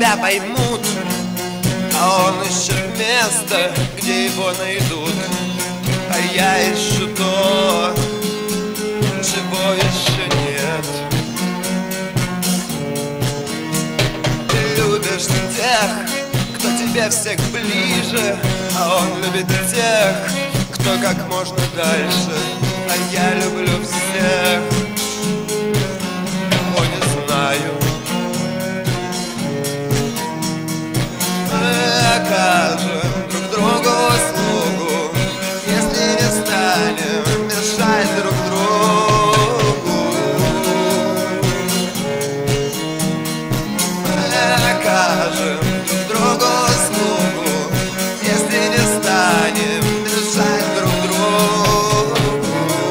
тебя поймут, а он ищет место, где его найдут. А я ищу то, чего еще нет. Ты любишь тех, кто тебе всех ближе, а он любит тех, кто как можно дальше. А я люблю всех, кого не знаю. Окажем друг другу услугу, если не станем мешать друг другу. Окажем друг другу услугу, если не станем мешать друг другу.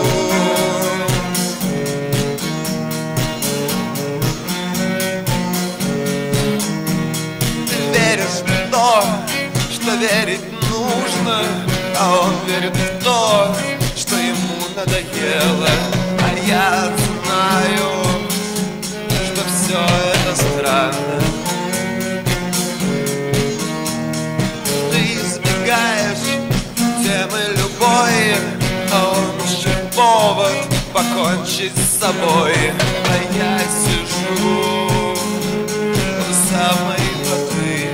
Ты веришь в то, что верить нужно, а он верит в то, что ему надоело. А я знаю, что все это странно. Ты избегаешь темы любой, а он ищет повод покончить с собой. А я сижу у самой воды.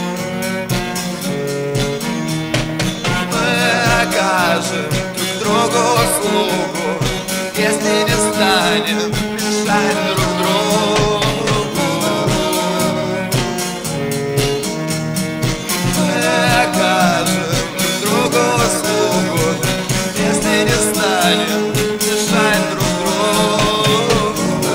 Мы окажем друг другу услугу, если не станем мешать друг другу. Мы окажем друг другу услугу, если не станем мешать друг другу.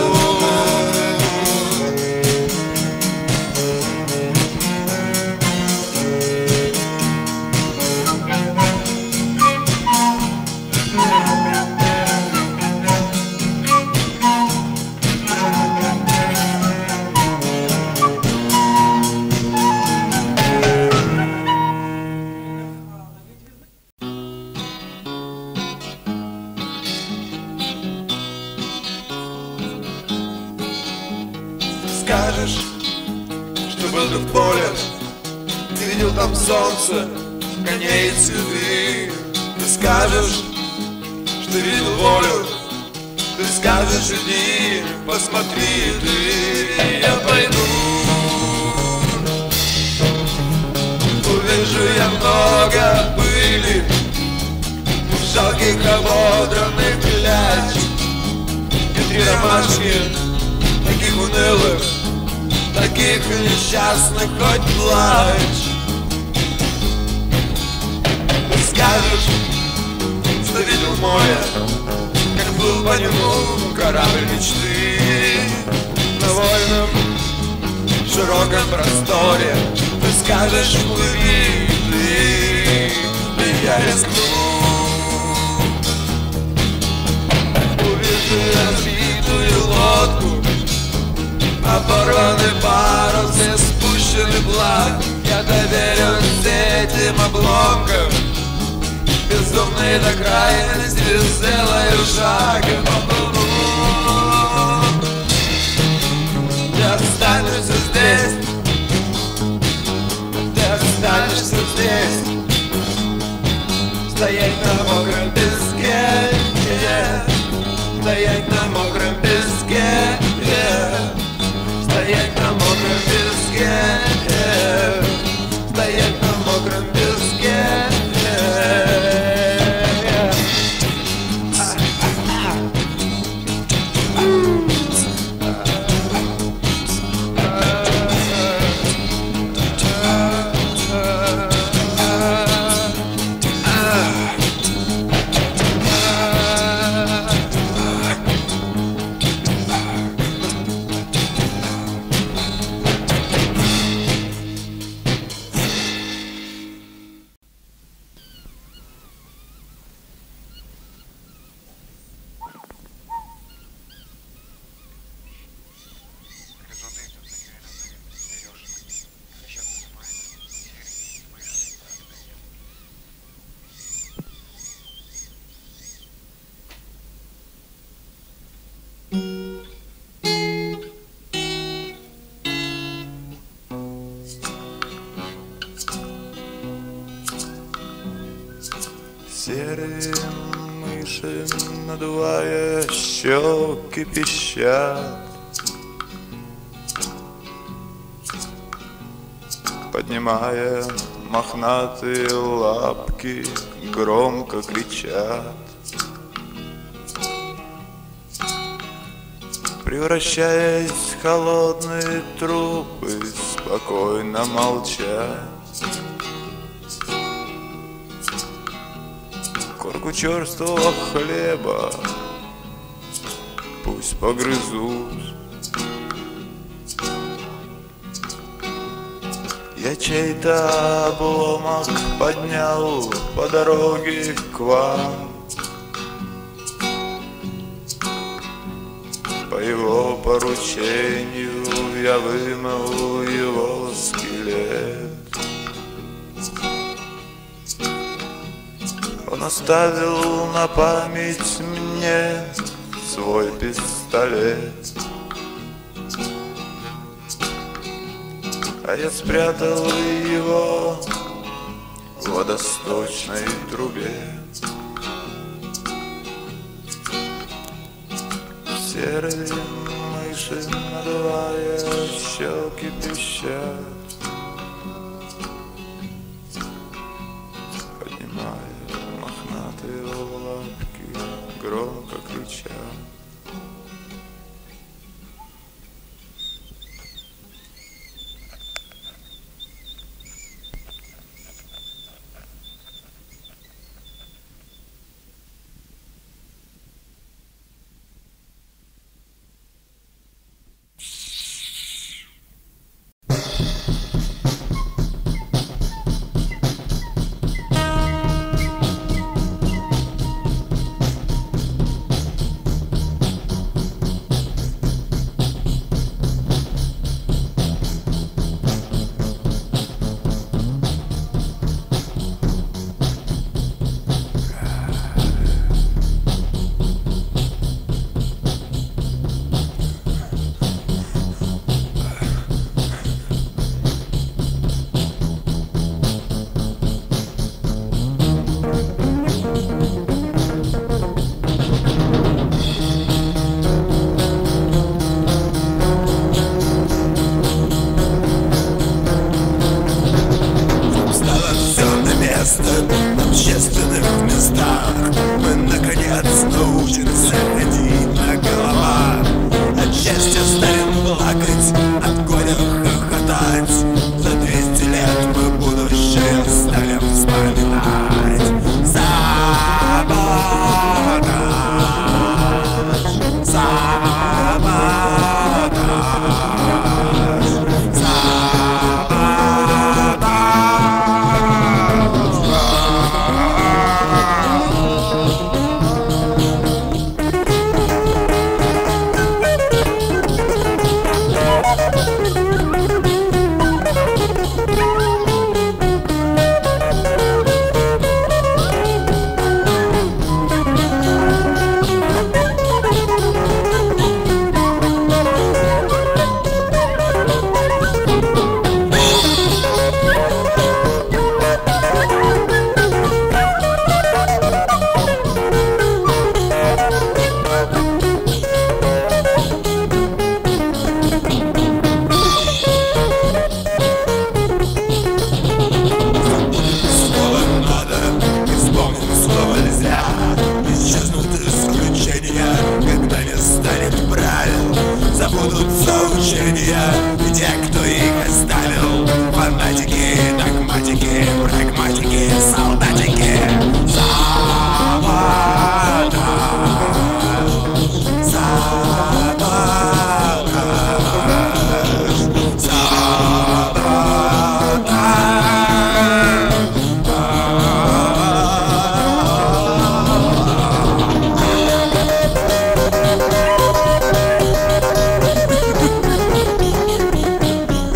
Скажешь, что был ты в поле, ты видел там солнце, коней и цветы. Ты скажешь, что видел волю, ты скажешь, иди, посмотри ты. Я пойду, увижу я много пыли, жалких ободранных кляч и 3 ромашки, таких унылых, таких несчастных, хоть плачь. Ты скажешь, что видел море, как плыл по нему корабль мечты. На вольном, широком просторе ты скажешь, плыви ты, и я рискну. Увижу разбитую лодку, оборванный парус и спущенный флаг. Я доверюсь этим обломкам, безумный до крайности, сделаю шаг. Ты останешься здесь, ты останешься здесь, стоять на мокром песке, стоять на мокром песке, стоять на мокром песке, стоять на мокром песке. Серые мыши, надувая щеки, пищат, поднимая мохнатые лапки, громко кричат. Превращаясь в холодные трупы, спокойно молчат. Корку черствого хлеба пусть погрызут. Я чей-то обломок поднял по дороге к вам. По его поручению я вымыл его скелет. Он оставил на память мне свой пистолет, а я спрятал его в водосточной трубе. Серые мыши, надувая щеки, пищат, поднимая мохнатые лапки, громко кричат. В общественных местах мы наконец научимся ходить на головах. От счастья станем плакать, от горя хохотать. За 200 лет мы будущее станем вспоминать. Саботаж, саботаж, забудутся учения и те, кто их оставил. Фанатики, догматики, прагматики, солдатики. Саботаж, саботаж, саботаж.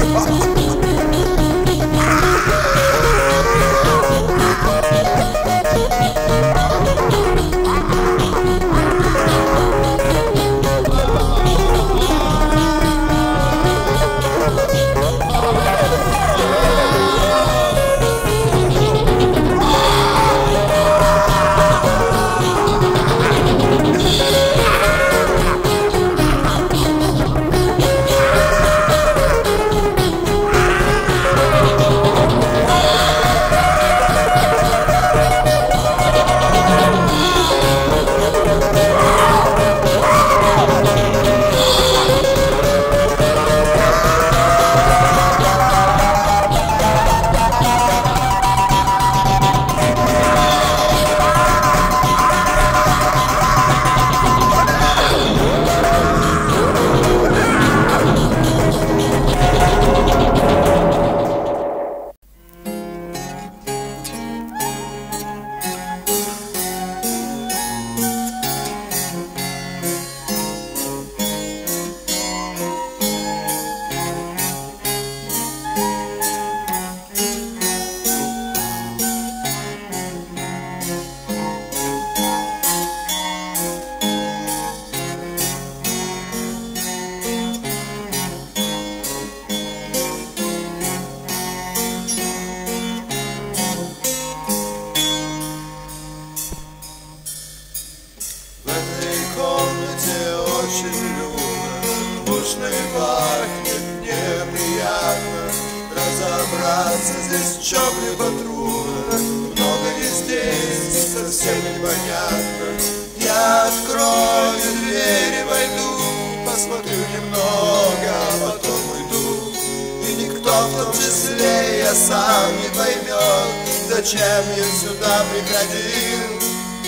очень уютно, душно и пахнет неприятно. Разобраться здесь в чем-либо трудно, много не здесь, совсем непонятно. Я открою двери, войду, посмотрю немного, а потом уйду. И никто, в том числе и я сам, не поймет, зачем я сюда приходил.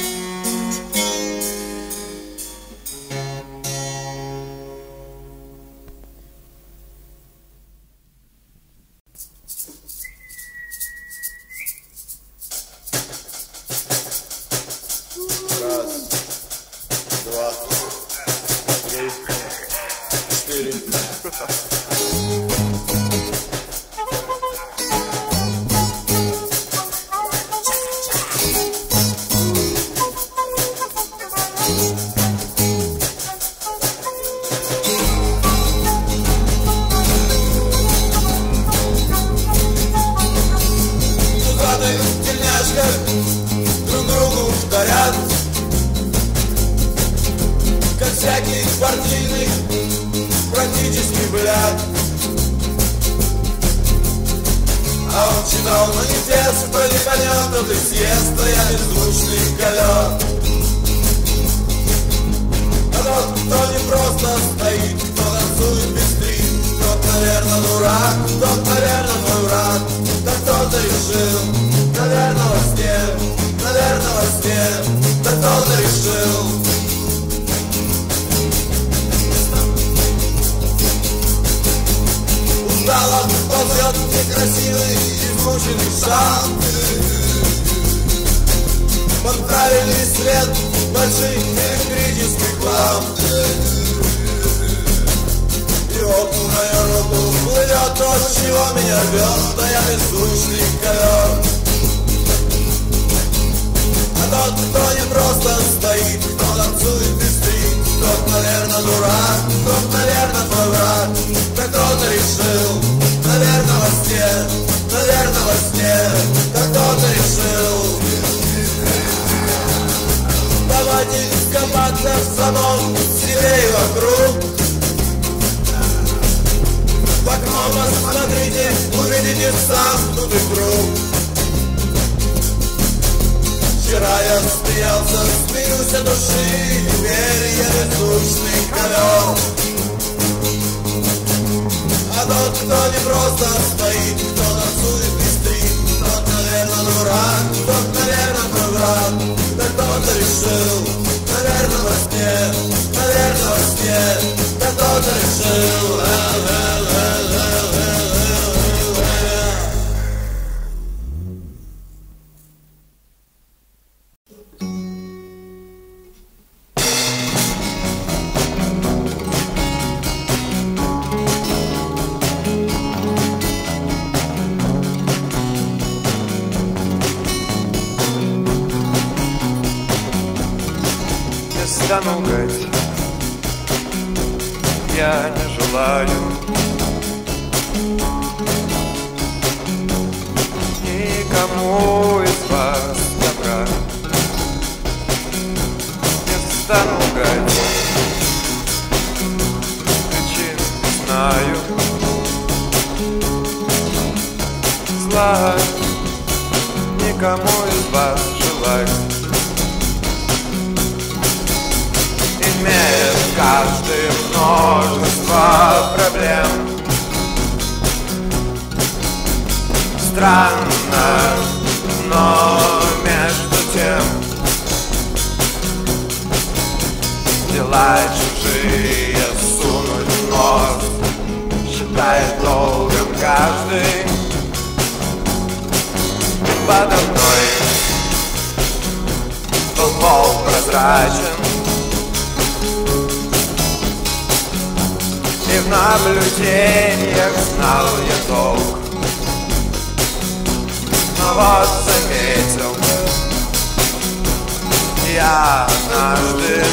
Раз, два, три, четыре. Музаты в тельняшках друг другу дарят, как всякий партийный практически бляд. А он читал манифест, кто не поймет, тот и съест, а я беззвучный ковер. А тот, кто не просто стоит, кто танцует быстрее, тот, наверное, дурак, тот, наверное, мой враг. Да кто-то решил, наверное, во сне, наверное, во сне, да кто-то решил. Устало ползет некрасивый, измученный сам. Под правильный свет больших электрических ламп. И вот в мою руку плывет то, чего меня рвет, да я беззвучный ковер. А тот, кто не просто стоит, кто танцует быстрее, тот, наверное, дурак, тот, наверное, твой враг. Да кто-то решил, наверное, во сне, наверное, во сне, да кто-то решил. Давайте копаться в самом себе и вокруг. В окно посмотрите, увидите сам тут и круг. Вчера я смеялся, смеюсь от души, теперь я бездушный ковер. А тот, кто не просто стоит, кто танцует быстрее, тот, наверное, дурак, тот, наверное, мой враг. Да кто-то решил, наверное, во сне, наверное, во сне, да кто-то решил. стану гать, я не желаю никому из вас добра. Не стану гать, причин не знаю, зла никому из вас желать. Имеет каждый множество проблем. Странно, но между тем дела чужие сунуть в нос считает долгом каждый. Подо мной был пол прозрачен, и в наблюдениях знал я толк. Но вот заметил я однажды,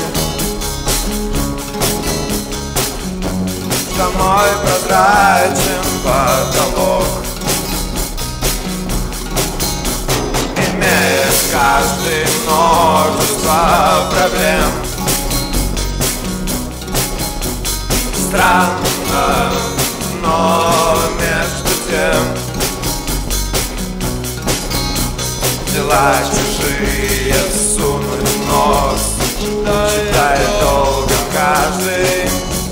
что мой прозрачен потолок имеет каждый множество проблем. странно, но между тем дела чужие сунуть нос, читает долго каждый.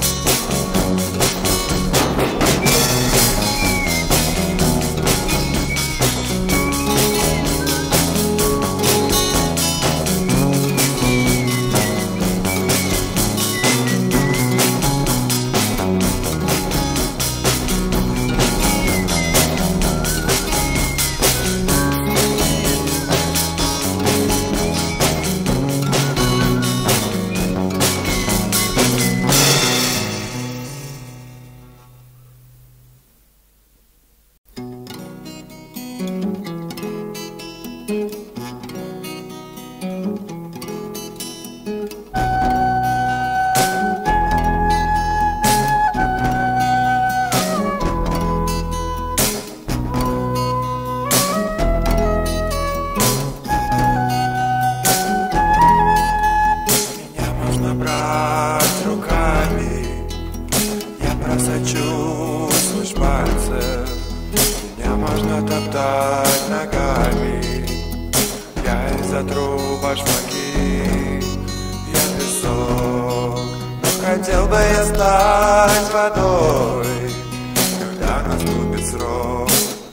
Хотел бы я стать водой, когда наступит срок.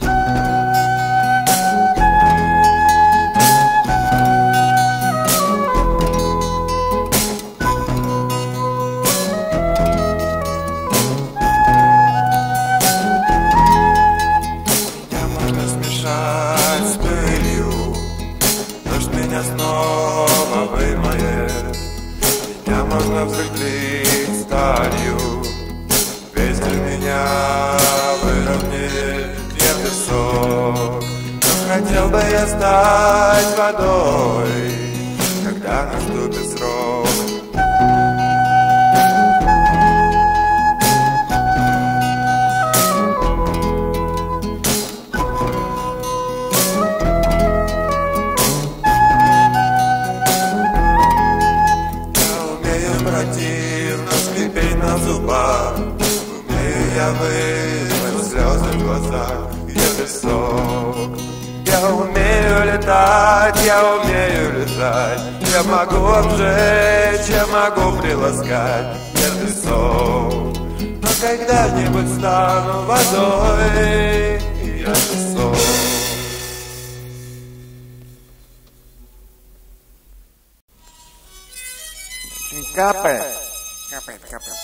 Меня можно смешать с пылью, дождь меня снова вымоет. Меня можно взрыхлить сталью, ветер меня выровняет, я песок. Но хотел бы я стать водой, когда наступит срок. Противно скрипеть на зубах, умею я вызвать слезы в глазах, я песок. Я умею летать, я умею летать, я могу обжечь, я могу приласкать, я песок. Но когда-нибудь стану водой, я песок. Капает. Капает, капает.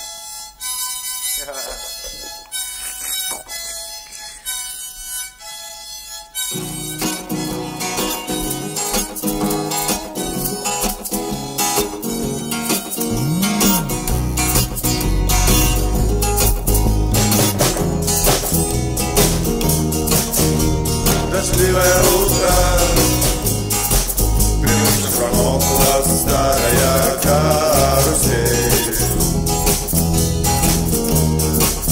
Дождливое утро, привычно промокла старая карусель.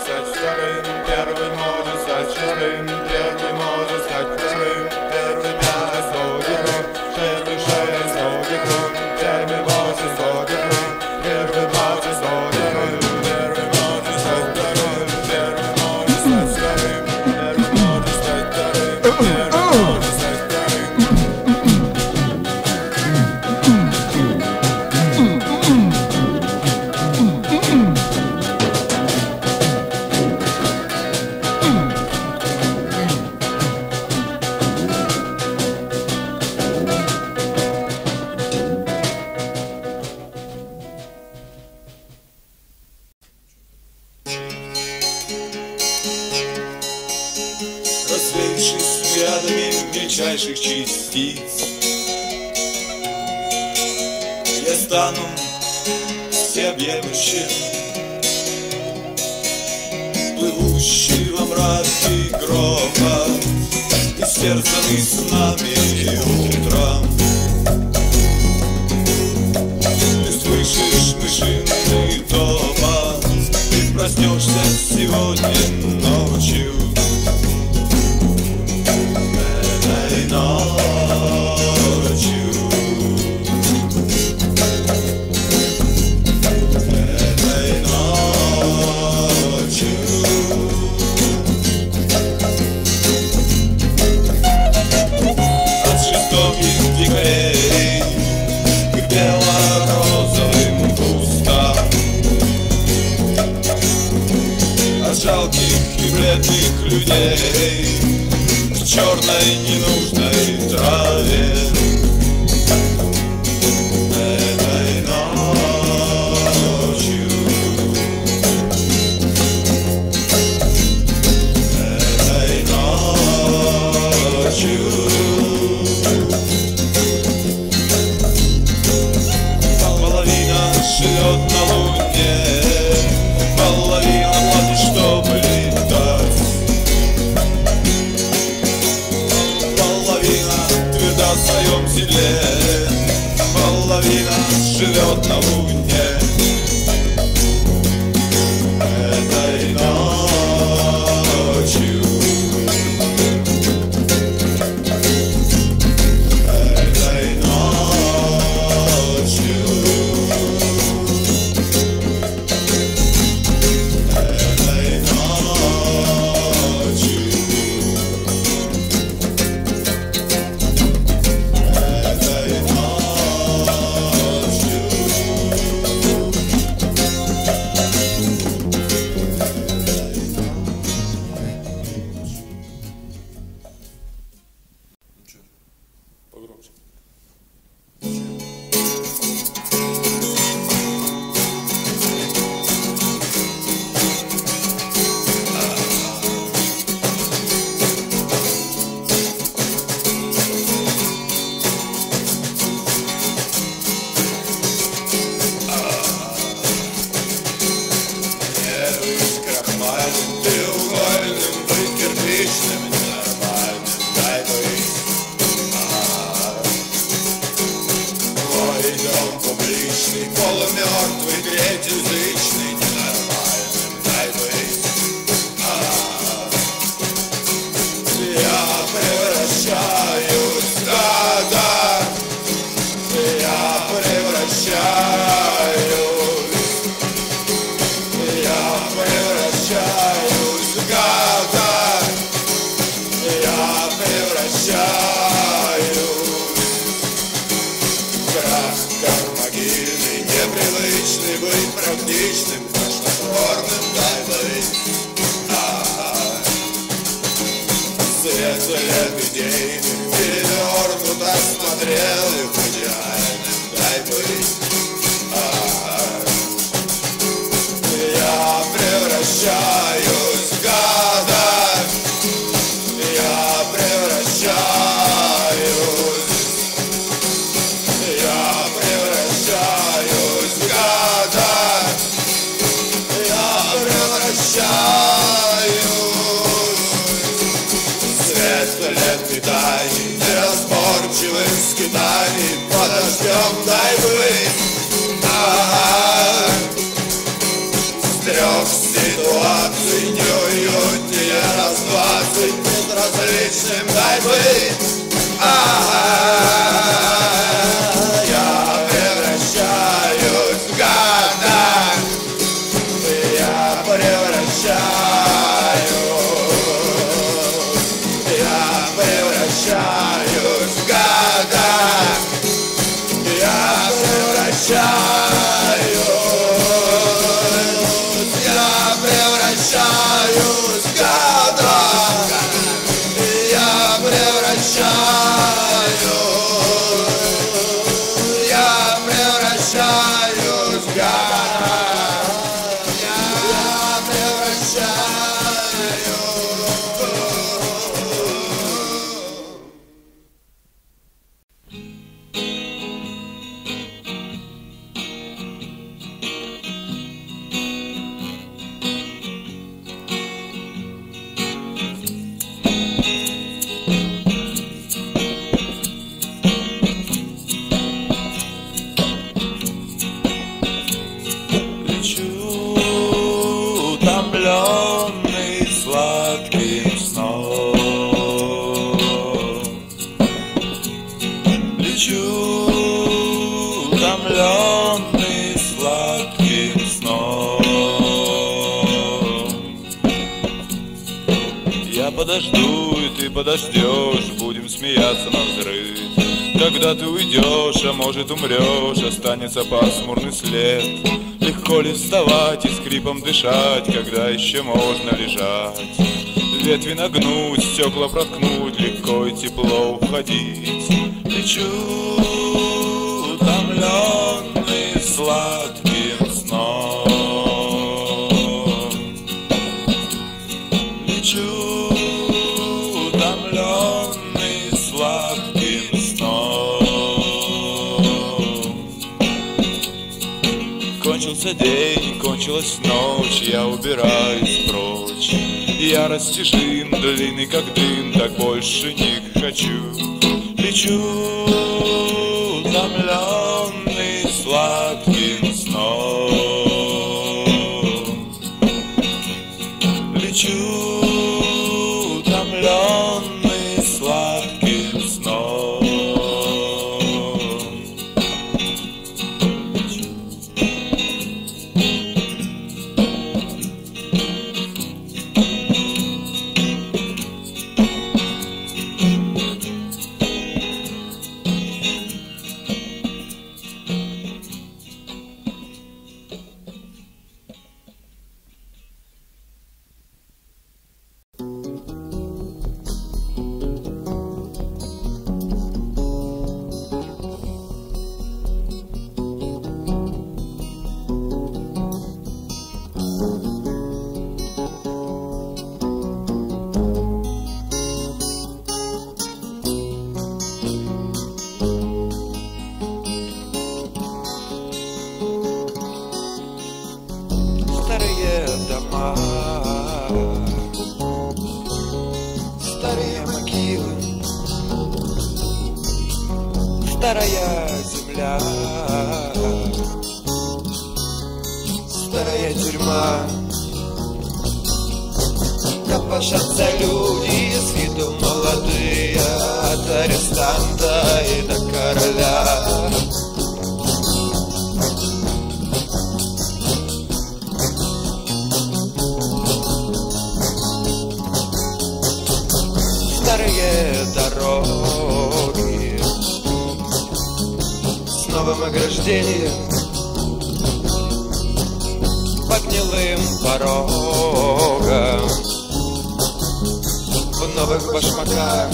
стать вторым, первый может стать шестым, первый может стать вторым, первый пять, логиком, первый шесть, логиком, первый восемь, логиком, первый двадцать, логиком, первый может стать вторым, первый может стать вторым, первый может стать вторым, первый может стать вторым. Развеявшись взглядами мельчайших частиц, я стану всеобъемлющим, плывущий во мраке грома, истерзанный снами утром. Ты слышишь мышиный топот, ты проснешься сегодня ночью. Жалких и бледных людей в черной ненужной траве. Этой ночью, этой ночью половина живет на луне, половина платит, чтобы летать. Половина тверда в своем седле, половина живет на луне. Этой ночью, этой ночью, Погромче. Полумертвый, треть язычный, ненормальным, дай быть. Я превращаюсь, да-да, я превращаюсь, я превращаюсь в гада, я превращаюсь. Крах, как могильный, непривычный быть практичным, тошнотворным, дай быть. Свет лет идейных перевернуто смотрел их идеальным, дай быть. Я превращаюсь в гада, я превращаюсь. Я превращаюсь в гада, я превращаюсь. Свет лет питаний, неразборчивых скитаний, подождем, дай быть. С трех ситуаций вечным дай быть. Я превращаюсь в гада. Я превращаюсь в гада. Я превращаюсь в гада. Я превращаюсь в гада. Подожду, и ты подождешь, будем смеяться навзрыд. Когда ты уйдешь, а может умрешь, останется пасмурный след. Легко ли вставать и скрипом дышать, когда еще можно лежать? Ветви нагнуть, стекла проткнуть, легко и тепло уходить. Лечу, утомленный сладким сном. Лечу, сладким сном. Кончился день, кончилась ночь, я убираюсь прочь. Я растяжим, длинный как дым, так больше не хочу. Лечу, утомленный сладким сном. Лечу, утомленный сладким сном. Старая земля, старая тюрьма. Копошатся люди, с виду молодые, от арестанта и до короля. Старые дороги с новым ограждением, по гнилым порогам, в новых башмаках.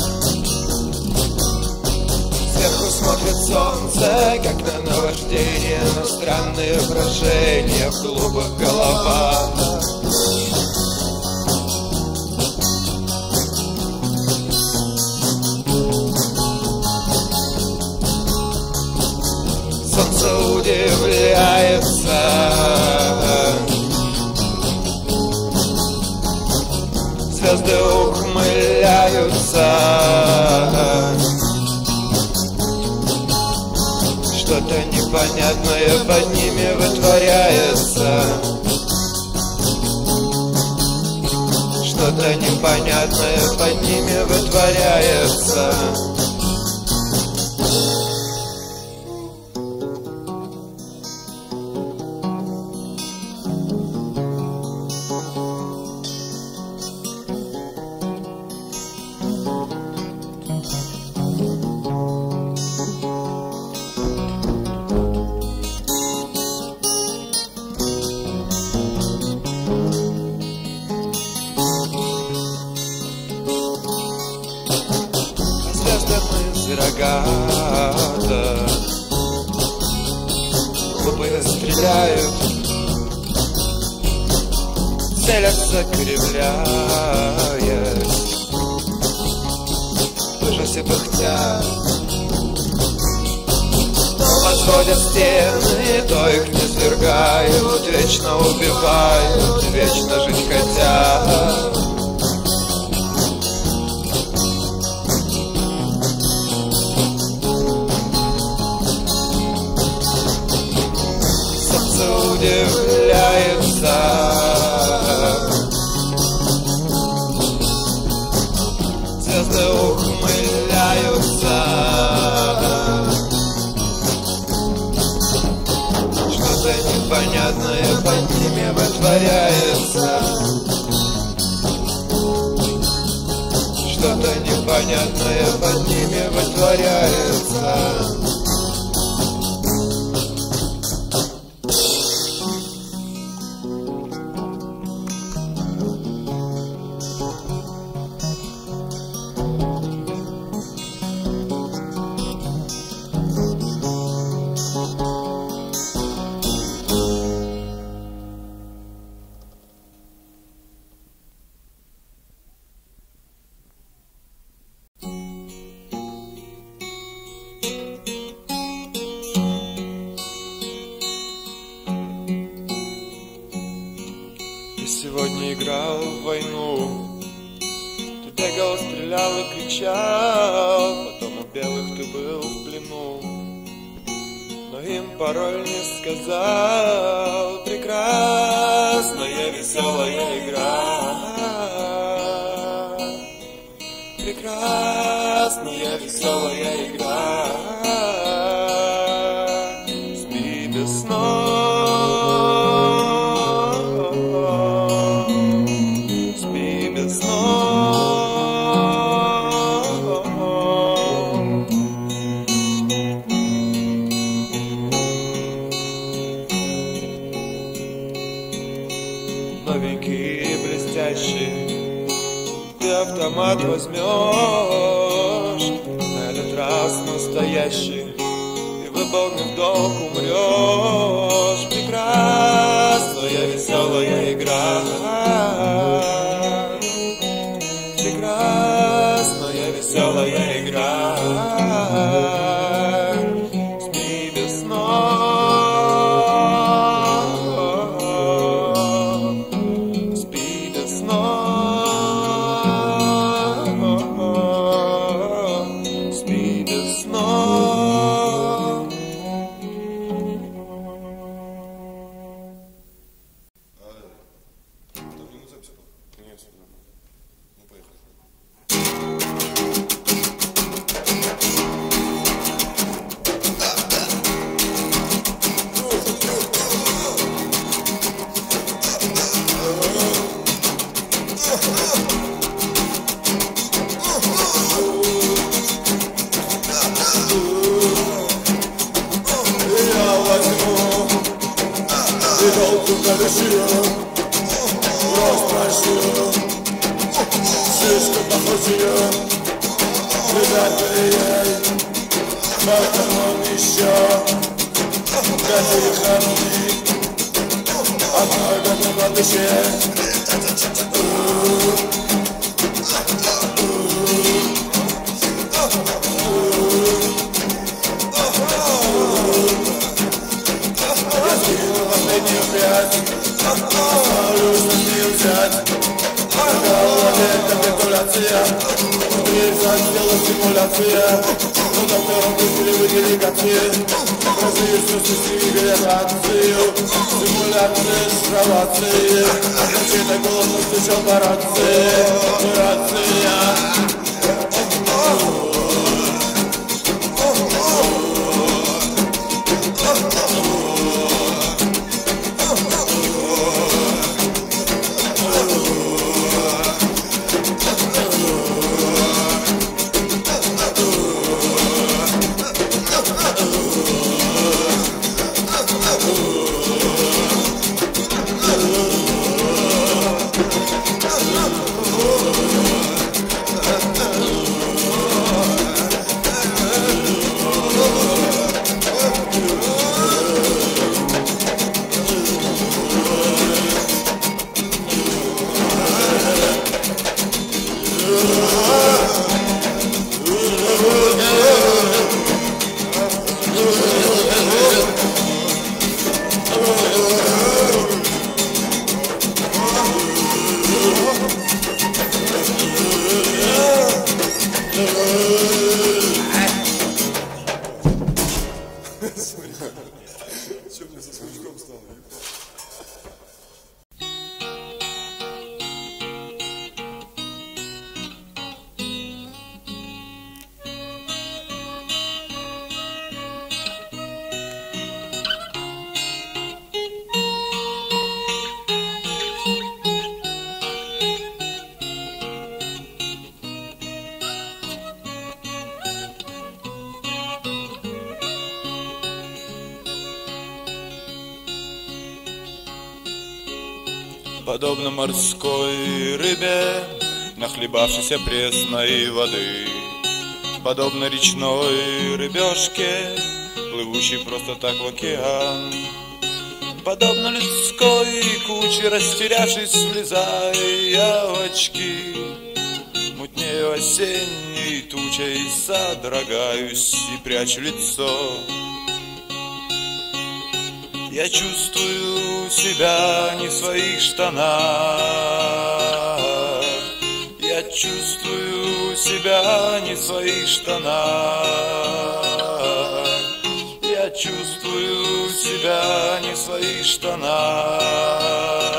Сверху смотрит солнце, как на наваждение, на странные брожения в голубых головах. Солнце удивляется, звезды ухмыляются, что-то непонятное под ними вытворяется, что-то непонятное под ними вытворяется. Рогата глупые стреляют, целятся, кривляясь, в ужасе пыхтя. То возводят стены, то их не свергают, вечно убивают, вечно жить хотят. Удивляется, звезды ухмыляются, что-то непонятное под ними вытворяется, что-то непонятное под ними вытворяется. Сегодня играл в войну, ты бегал, стрелял и кричал, потом у белых ты был в плену, но им пароль не сказал. Прекрасная веселая игра, прекрасная веселая игра. Спи без сна, новенький и блестящий, ты автомат возьмешь, на этот раз настоящий, и выполнив долг умрешь. Прекрасная веселая игра, прекрасная веселая игра. Спи без сна, слишком похожие, ребята, потом еще таких родных, одного на душе. Я скину последнюю пять, оставлюсь на нее взять. Это стимуляция. Есть отдела стимуляция. Но доктором вызвали вы делегации. Развившую стимуляцию. Стимуляция стимуляции. Значит, голос услышал по рации. Рация. Че мне со смычком стало? Подобно морской рыбе, нахлебавшейся пресной воды, подобно речной рыбешке, плывущей просто так в океан, подобно людской куче, растерявшись, влезая в очки, мутнею осенней тучей, содрогаюсь и прячу лицо. Я чувствую себя не в своих штанах, я чувствую себя не в своих штанах, я чувствую себя не в своих штанах.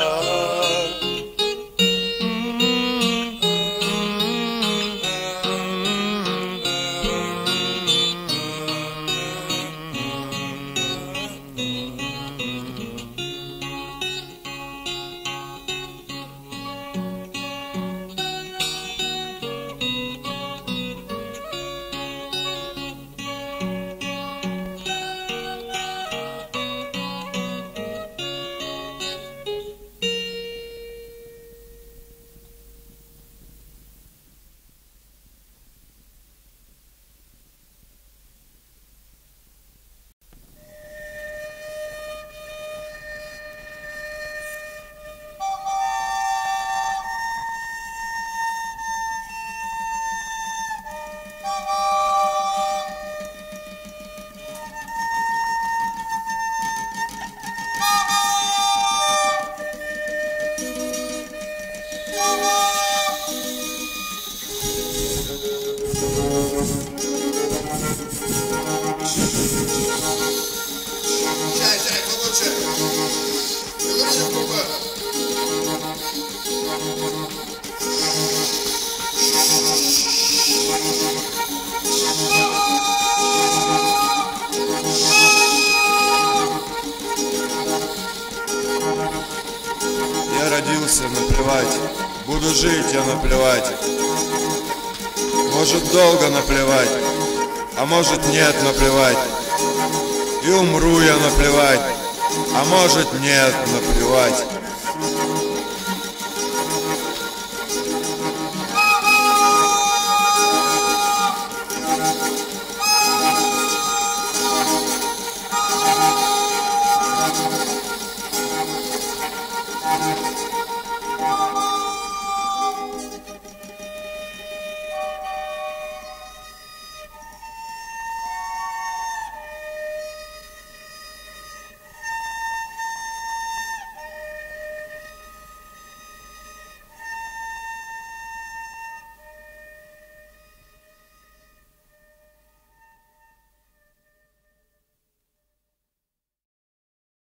Я родился, наплевать. Буду жить, я наплевать. Может, долго наплевать, а может, нет, наплевать. И умру я, наплевать, а может, нет, наплевать.